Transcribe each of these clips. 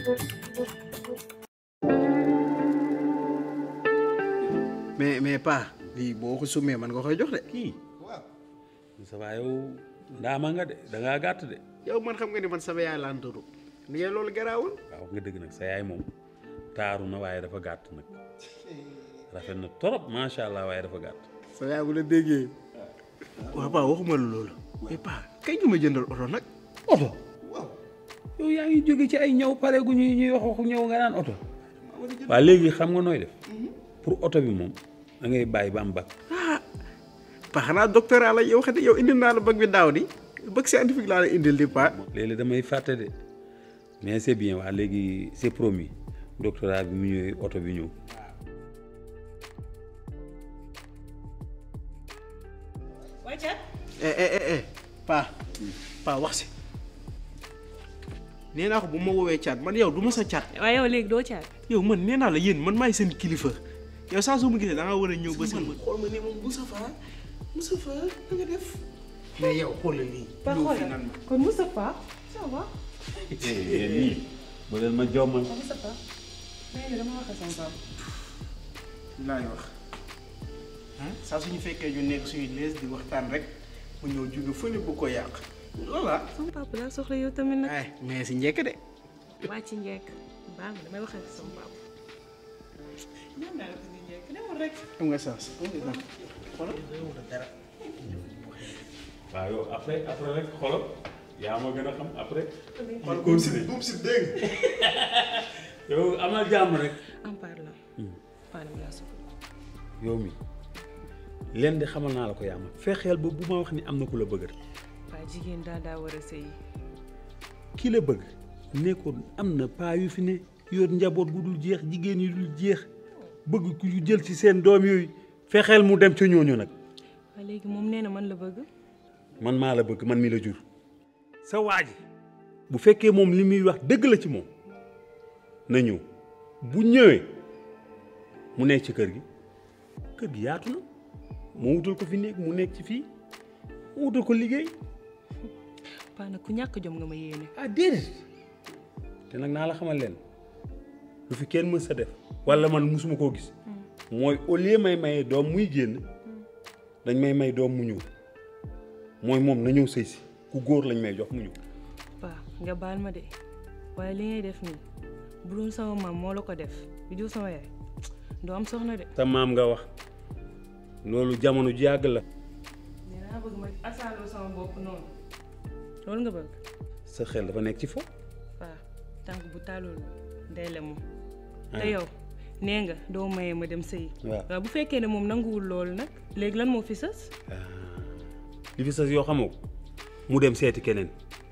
mais pas lii boo ko sumee man nga koy jox de. kii waaw. ça va yow ndaama nga de da ngaa gàtt de. yow man xam nga ni man sama yaay laa turu ni ngeen loolu garaawul. waaw nga dëgg nag sa yaay moom taaru na waaye dafa gàtt nag rafet na trop macha allah waaye dafa gàtt. sa yaay bu la déggee. waaw paa waxuma la loolu. mais paa kay ñu ma jëndal oto nag. oto waaw. yow yaa ngi jóge ci ay ñëw pare gu ñuy wax waxu ñëw nga naan oto. waaw léegi xam nga nooy def. pour oto bi moom da ngay bàyyi ba am bac. ah pa xanaa doctorat la yow xëy yow indil naa la bac bi daaw di bac scientifique laa la indil di pa. léeg-léeg damay fàtte de mais c'est bien waa léegi c'est promis doctorat bi mu ñëwee oto bi ñëw. pa wax si nee naa ko bu ma woowee caat man yow du ma sa caat. waaye yow léegi doo caat. yow man nee naa la yéen man maay seen kilifa yow saa su ma gisee da nga war a ñëw ba seen man xool ma ne moom Moustapha da nga def. mais yow xoolal lii. ba xoolal kon Moustapha ça va. yéen ñii ba leen ma jommal. Moustapha mais dama wax ak sama papa. laay wax saa suñu fekkee ñu nekk suñu lees di waxtaan rek mu ñëw jóge fële bu ko yàq loola. sama papa laa soxla yow tamit nag. ay mais si njëkk de. waa ci njëkk baax na damay wax ak sama papa. ñaan naa la ko si njëkk demoon rek. am nga sens xoolal dara. waaw yow après rek xoolal yaa ma gën a xam après. xool buum si dégg yow amal jàmm rek. en parlant. Fane laa soxla. yow mi leen di xamal naa la ko yaa ma fexeel ba bu ma wax ni am na ku la bëgg. waa jigéen daa war a sëy. ki la bëgg nekkoon am na paa yu fi ne yor njaboot bu dul jeex jigéen yu dul jeex bëgg ku yu jël ci seen doom yooyu fexeel mu dem ca ñooñu nag. waaye léegi moom nee na man la bëgg. man maa la bëgg man mi la jur. sa waa ji bu fekkee moom li muy wax dëgg la ci moom na ñëw bu ñëwee mu nekk ci kër gi yaatu na mu wutal ko fi nekk mu nekk ci fii mu wutal ko liggéey. paa nag ku ñàkk jom nga ma yéene. ah déedéet te nag naa la xamal leen lu fi kenn mës sa def wala man musuma koo gis mooy au lieu may maye doom muy génn dañ may doom mu ñëw mooy moom na ñëw sëy si ku góor lañ may jox mu ñëw. paa nga baal ma de waaye li ngay def nii bu doon sama maam moo la ko def bi jur sama yaay doo am soxna de. sa maam nga wax loolu jamono ji yàgg la. nee naa bëgg ma asaaloo sama bopp noonu loolu nga bëgg. sa xel dafa nekk ci fo. waaw tànk bu taalul day lemu. te yow nee nga doo maye ma dem sëyi. waaw bu fekkee ne moom nanguwul loolu nag léegi lan moo fi sës. li fi sës yoo xamoo mu dem seeti keneen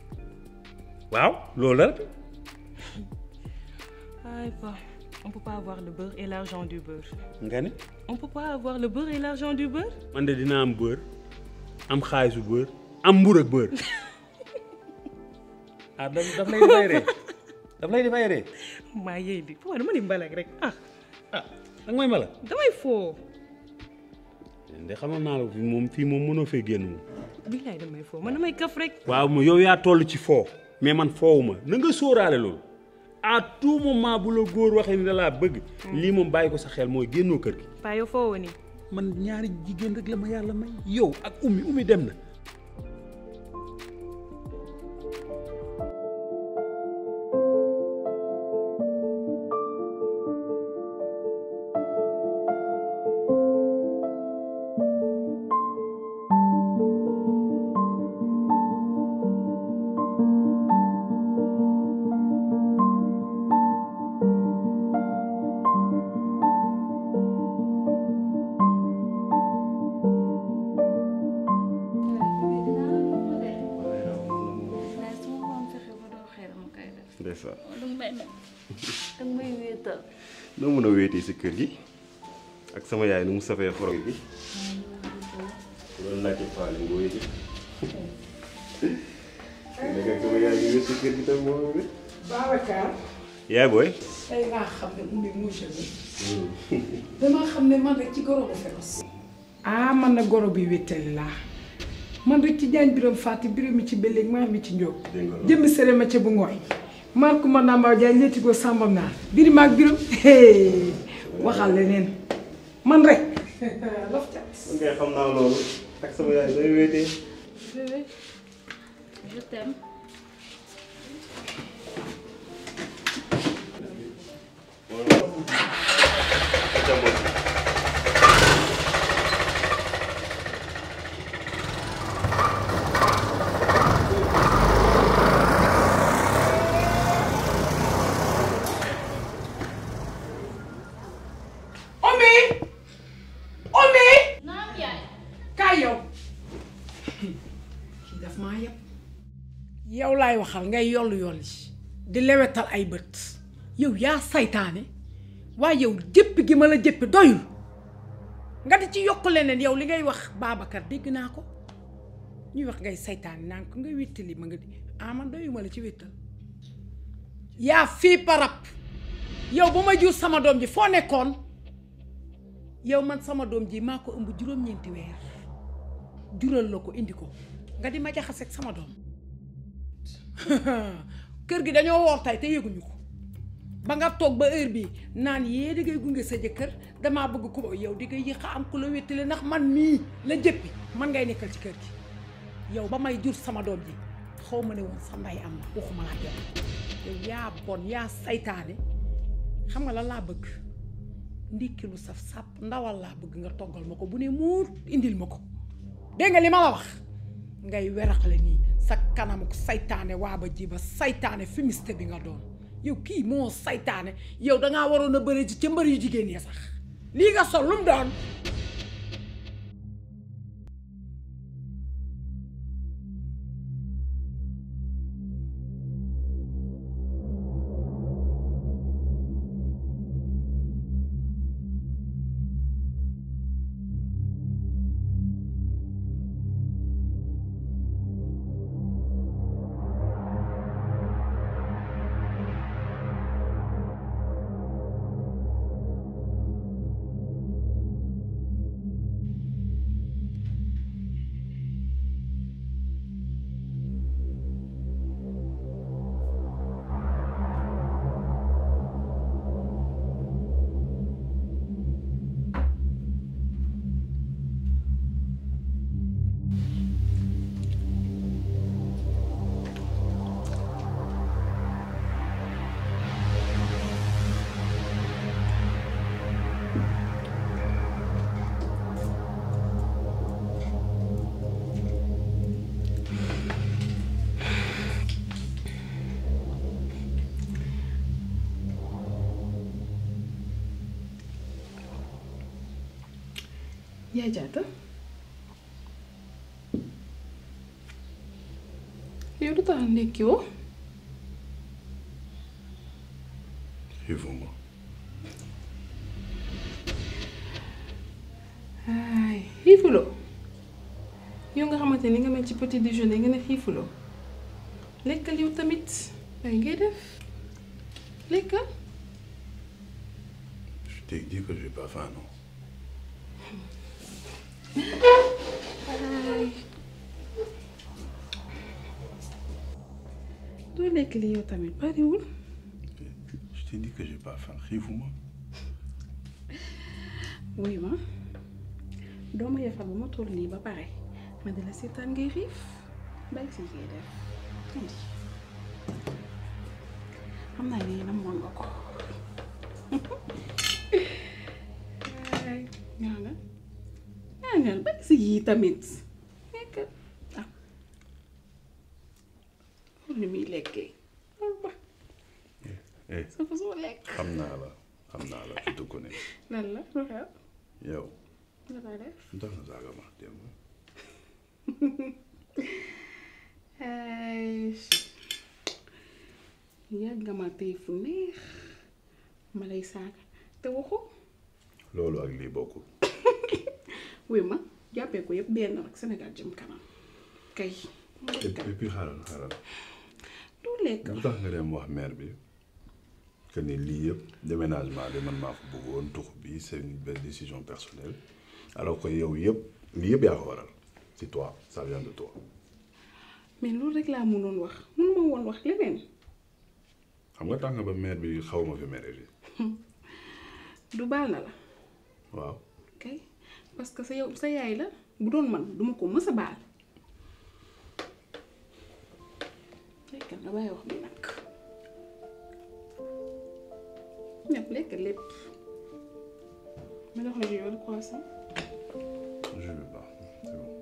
waaw loolu la. ay pa on peut pas avoir le beurre et l'argent du beurre. nga ne. on peut pas avoir le beurre et l'argent du beurre. man de dina am beurre am xaalisu beurre am mbur ak beurre. ah daf lay dafay ree daf lay dafay ree. maa yéy di waaw dama ni mbalak rek danga may mbalak. damay foo. de xamal naa la fii moom mënoo fee génn moom. billaay damay foo man damay kaf rek. waaw yow yaa toll ci foo mais man foowuma na nga sóoraale loolu à tout moment bu la góor waxee ni da laa bëgg. lii moom bàyyi ko sa xel mooy génnoo kër gi. paa yow foo woon man ñaari jigéen rek la ma yàlla may yow ak ummi dem na. noo mën a wéetee si kër gi ak sama yaay nu mu safee xorom bi loolu laajte faale nga wéete nekk ak sama yaay ngi wéet si kër gi tam moo wéet Babacar yaay booy tey laa xam ne ummi muusa bi damaa xam ne man rek ci goro bu féroce man na goro bi wéttali laa man rek ci jaañ biram fàtti biram mi ci belleeg maa mi ci njóog jëmmi sere ma ca bu ngooy Marku ma Namba Jaay ñetti ko sambam naar biri maag biram waxal leneen man rek laf cat man kay xam naa loolu ak sama yaay day wéetee. Bébé, je t'aime. yow laay waxal ngay yollu yolli di lewetal ay bët yow yaa saytaane waaye yow jëpp gi ma la jëppi doyul nga di ci yokk leneen yow li ngay wax Babacar dégg naa ko ñuy wax ngay saytaane naan ko nga wéttali ma nga di man doyuma la ci wéttal yaa fii parab yow ba ma jur sama doom ji foo nekkoon yow man sama doom ji maa ko ëmb juróom-ñeenti weer jural la ko indi ko nga di ma jaxaseeg sama doom kër gi dañoo woor tey te yëguñu ko ba nga toog ba heure bi naan yee di ngay gunge sa jëkkër damaa bëgg ko yow di ngay yéex a am ku la wéttali ndax man mii la jëppi man ngay nekkal ci kër gi yow ba may jur sama doom ji xaw ma ne woon sa ndey am na waxuma laa yow yaa bon yaa saytaane xam nga lan laa bëgg ndikki lu saf sàpp ndawal laa bëgg nga toggal ma ko bu ne muur indil ma ko dégg nga li ma la wax ngay weraxle nii sa kanamu saytaane waa ba ji ba saytaane fumiste bi nga doon yow kii moo saytaane yow dangaa waroon a bëri ci ca mbër yu jigéen ñi sax lii nga sol lu mu doon Yaay Jaata yow du tax ndekki woo xiifuma. ay xiifuloo yow nga xamante ni nga mel ci petit déjeuner nga ne xiifuloo lekkal yow tamit waaye ngay def lekkal. Je t'ai dit que j'ai pas faim, non? doo lekk li yow tamit bariwul. Je t'ai dit que j'ai pas faim xiifuma. wuy ma doo ma yefal ba ma toll nii ba pare ma di la seetaan ngay xiif bàyyi si ngay def andi xam naa ne namoon nga ko ñaan bàyyi si yii tamit nekk pour ni muy lekkee loolu ba sa façon lekk xam naa la je te connais. lan la lu xew yow. la laa def ndax na saaga ma démb. yàgg nga ma tey fu neex ma lay saaga te waxu loolu ak lii bokkul. wuy ma jàppee ko yëpp benn rek Sénégal jëm kanam kay. et puis xaaral. doo lekk. lu tax nga dem wax mère bi que ni lii yëpp déménagement bi man maa ko bëggoon tux bi c'est une belle décision personnelle alors que yow yëpp lii yëpp yaa ko waral c'est toi ça vient de toi. mais loolu rek laa mënoon wax mënuma woon wax leneen. xam nga tax nga ba mère bi xaw ma fi mère bi. du baal na la. waaw. ok parce que sa yaay la bu doon man duma ko mës a baal. lekk nga bàyyi wax bi nag. ñëpp lekk lépp. ma jox la jus wala croissant. Je veux pas, c'est bon.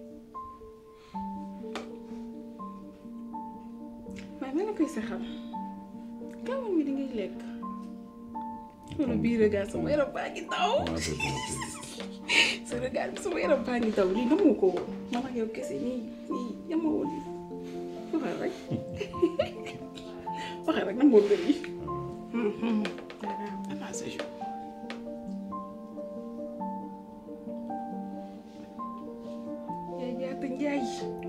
waaye ma la koy saxal. gaawal mi di ngay lekk. wala bii regard sama yaram baa ngi taw. sa regard bi sama yaram baa ngi taw lii namoo ko woon. man ak yow kese nii yamoo woon lii. waxal rek. waxal rek namoo ko lii. avant ce jour. yaay jaata njaay.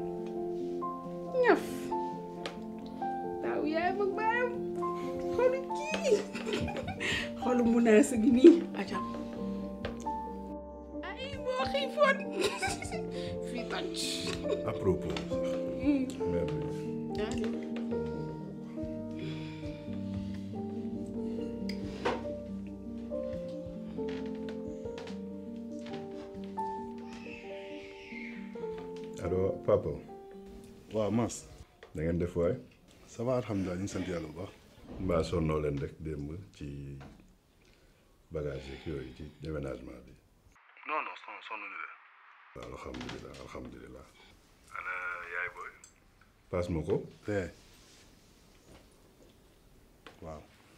ñaf. taaw yaay mag baayam. xoolu kii. xoolu munaasa gi nii. ajam. ay boo xiifoon. fii tànc. À propos. Mère bi. allo papa. waaw Mass. da ngeen def waay. ça va alhamdulilah ñu ngi sant yàlla bu baax. mbaa sonnoo leen rek démb ci bagage yeeg yooyu ci déménagement bi. non non sonn ñu de. waaw alhamdulilah alhamdulilah. ana yaay booy. paas ma ko. waaw.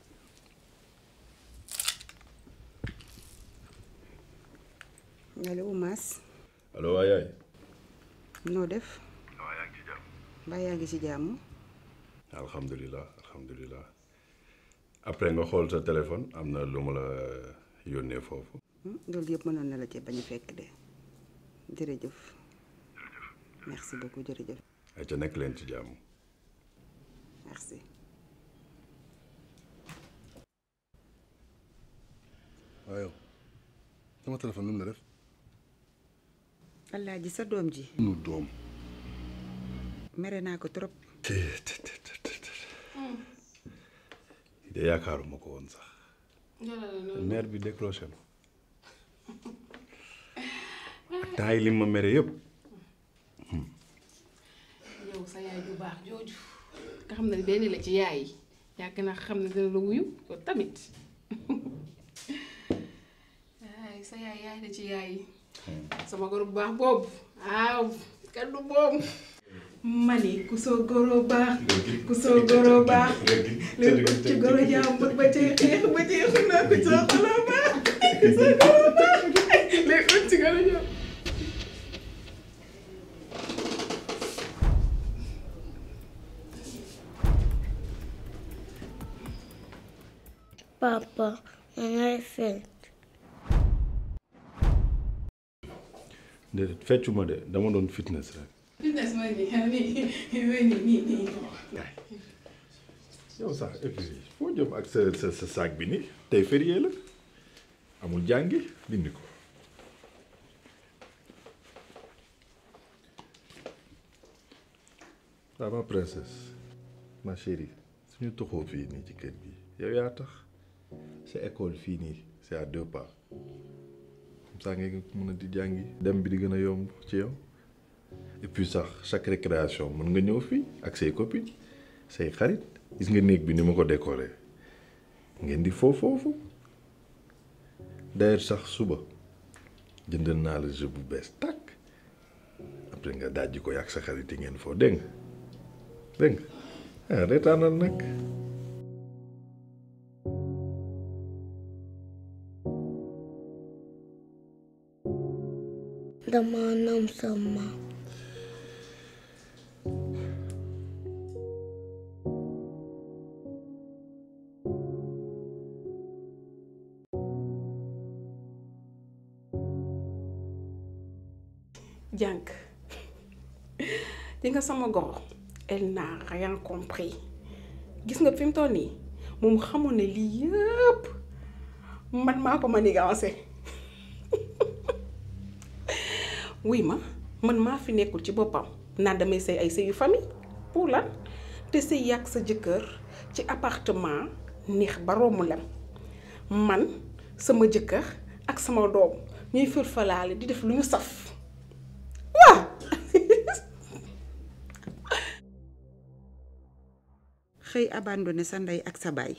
allo Mass. allo waa yaay. noo def. waaw yaa ngi ci jàmm. mbaa yaa ngi ci jàmm. alhamdulilah alhamdulilah. après nga xool sa téléphone am na lu ma la yónnee foofu. loolu yëpp mënoon na la ci bañ a fekk de jërëjëf. merci beaucoup jërëjëf. ay ca nekk leen ci jàmm. merci. waaw yow sama téléphone lu mu la def. Alaaji sa doom ji. nu doom. mere naa ko trop. de yaakaaruma ko woon sax. mère bi décroché na. temps yi li ma mere yëpp. yow sa yaay bu baax jooju nga xam ne benn la ci yaay yi yàgg na xam ne dina la wuyu yow tamit ay sa yaay la ci yaay yi sama goro bu baax boobu waaw kaddu boobu mani ku soo goro baax ku soo goro baax léegi ci goro jàmbur ba ci xeex ba ci xunaa ku soo goro baax ku soo goro baax léegi ci goro jàmbur. Papa, ngay fecc. déedéet feccuma de dama doon fitness rek. fitness mooy nii. yow sax et puis foo jëm ak sa sac bi nii tey férié la amul jàngi dindi ko. waaw ma princesse ma chérie suñu toxoo fii nii ci kër gi yow yaa tax sa école fii nii c'est à 2 pas comme ça nga mën a di jàngi dem bi di gën a yomb ci yow et puis sax chaque récréation mën nga ñëw fii ak say copines say xarit gis nga néeg bi ni ma ko décoré ngeen di foofu d'ailleurs sax suba jëndal naa la jeu bu bees tàkk après nga dajji ko yàgg sa xarit yi ngeen foo dégg nga ah reetaanal nag. Dama nam sama. jànk di nga sama goro elle n'a rien compris gis nga fi mu toll nii moom xamul ne lii yëpp man maa ko manigancé wuy man maa fi nekkul ci boppam naan damay sëy ay sëyu famille pour lan te sëy yàq sa jëkkër ci appartement neex ba romb lem man sama jëkkër ak sama doom ñuy fërfalaale di def lu ñu saf waaw. xëy abandonné sa ndey ak sa baay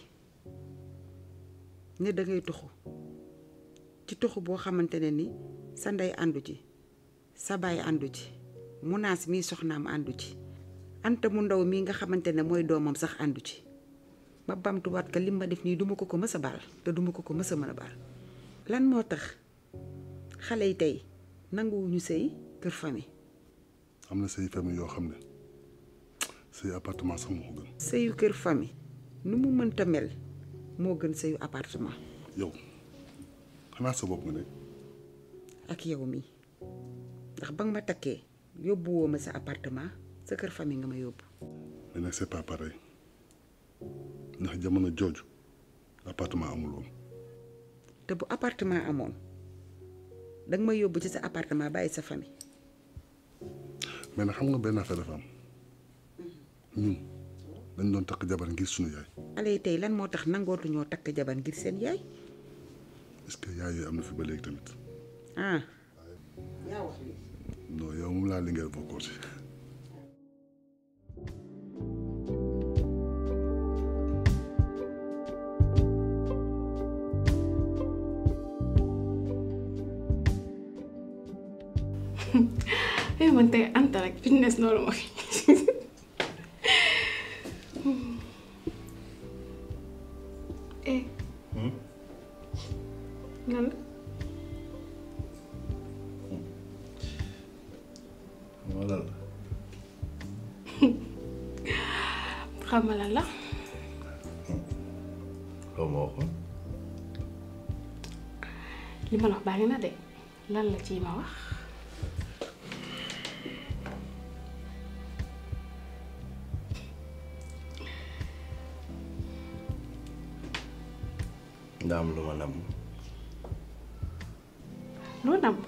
ne dangay tuxu ci tuxu boo xamante ne ni sa ndey àndu ci sa baay àndu ci munaas mii soxnaam àndu ci anta mu ndaw mii nga xamante ne mooy doomam sax àndu ci ma bamtuwaat ka lim ma def nii duma ko ko mës a baal te duma ko ko mës a mën a baal lan moo tax xale yi tey nanguwuñu sëy kër famille. am na sëy famille yoo xam ne sëy appartement sax moo ko gën. sëyu kër famille nu mu mënta mel moo gën sëyu appartement. yow xanaa sa bopp nga nekk. ak yow mii ndax ba nga ma takkee yóbbuwoo ma sa appartement sa kër famille nga ma yóbbu. mais nag c'est pas pareil ndax jamono jooju appartement amul woon. te bu appartement amoon danga ma yóbbu ci sa appartement bàyyi sa famille. mais nag xam nga benn affaire dafa am ñun dañ doon takk jabar ngir suñu yaay. xale yi tey lan moo tax nangootuñoo takk jabar ngir seen yaay. est-ce que yaay yooyu am na fi ba léegi tamit. ah. yaa wax li non yow moom laa li ngeen bokkoo si. man tey Anta rek fitness loolu ma lan la wala xam nga lan la loo ma waxoon li ma la wax baa ngi na de lan la ci ma wax ndaa am lu ma nam loo nam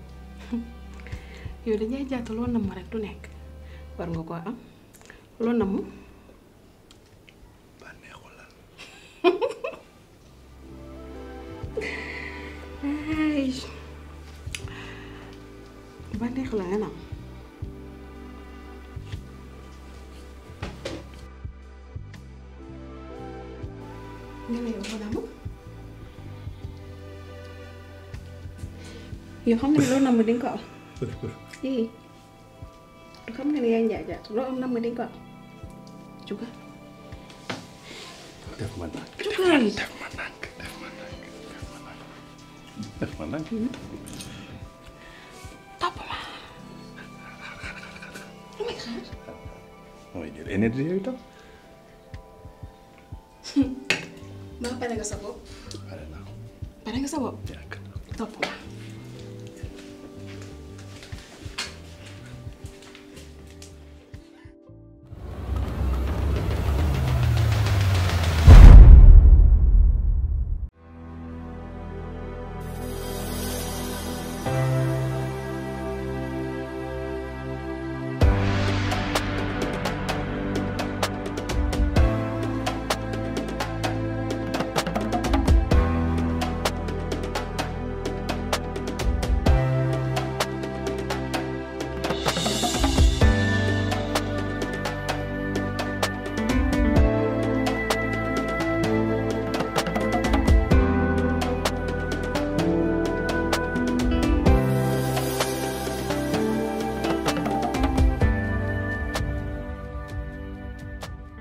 yow dañuy jàtt loo nam rek du nekk war nga koo am loo nam bànneexu la bànneexu la nga nam nga ne yow loo nam yow xam nga ne loo namm di nga ko am du xam nga ne yaay njaajaat loo am namm di nga ko am juga def ma nànk jugal def ma nànk def ma nànk def ma nànk topp ma lu may xaar mooy jël énergie yooyu tam maa pare nga sa bopp pare naa pare nga sa bopp yàgg topp ma